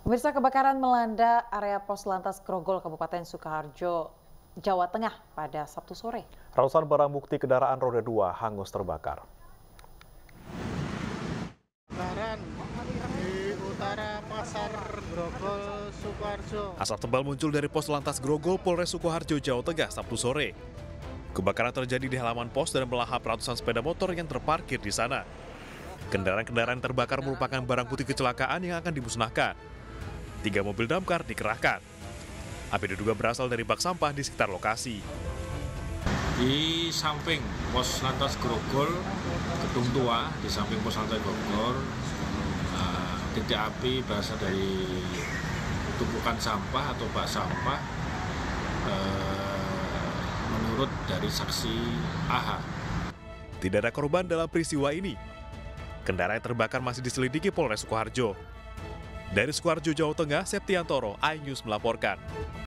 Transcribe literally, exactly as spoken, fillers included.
Pemirsa, kebakaran melanda area Pos Lantas Grogol, Kabupaten Sukoharjo, Jawa Tengah pada Sabtu sore. Ratusan barang bukti kendaraan roda dua hangus terbakar. Kebakaran di utara Pasar Grogol, Sukoharjo. Asap tebal muncul dari Pos Lantas Grogol, Polres Sukoharjo, Jawa Tengah, Sabtu sore. Kebakaran terjadi di halaman pos dan melahap ratusan sepeda motor yang terparkir di sana. Kendaraan-kendaraan terbakar merupakan barang bukti kecelakaan yang akan dimusnahkan. Tiga mobil damkar dikerahkan. Api diduga berasal dari bak sampah di sekitar lokasi. Di samping Pos Lantas Grogol, Gedung Tua, di samping Pos Lantas Grogol, uh, titik api berasal dari tumpukan sampah atau bak sampah, uh, menurut dari saksi A H. Tidak ada korban dalam peristiwa ini. Kendaraan yang terbakar masih diselidiki Polres Sukoharjo. Dari Sukoharjo, Jawa Tengah, Septiantoro, iNews melaporkan.